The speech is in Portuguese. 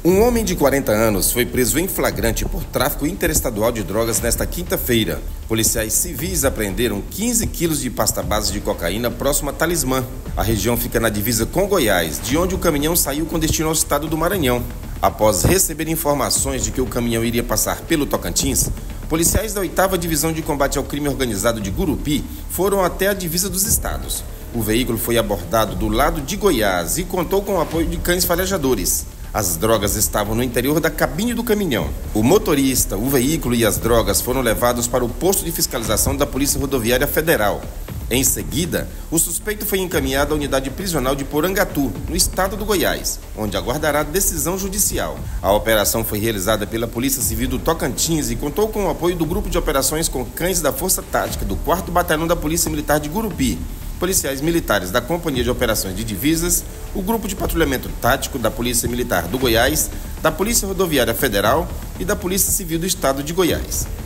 Um homem de 40 anos foi preso em flagrante por tráfico interestadual de drogas nesta quinta-feira. Policiais civis apreenderam 15 quilos de pasta base de cocaína próximo a Talismã. A região fica na divisa com Goiás, de onde o caminhão saiu com destino ao estado do Maranhão. Após receber informações de que o caminhão iria passar pelo Tocantins, policiais da 8ª Divisão de Combate ao Crime Organizado de Gurupi foram até a divisa dos estados. O veículo foi abordado do lado de Goiás e contou com o apoio de cães farejadores. As drogas estavam no interior da cabine do caminhão. O motorista, o veículo e as drogas foram levados para o posto de fiscalização da Polícia Rodoviária Federal. Em seguida, o suspeito foi encaminhado à unidade prisional de Porangatu, no estado do Goiás, onde aguardará decisão judicial. A operação foi realizada pela Polícia Civil do Tocantins e contou com o apoio do Grupo de Operações com Cães da Força Tática do 4º Batalhão da Polícia Militar de Gurupi, policiais militares da Companhia de Operações de Divisas, o Grupo de Patrulhamento Tático da Polícia Militar do Goiás, da Polícia Rodoviária Federal e da Polícia Civil do Estado de Goiás.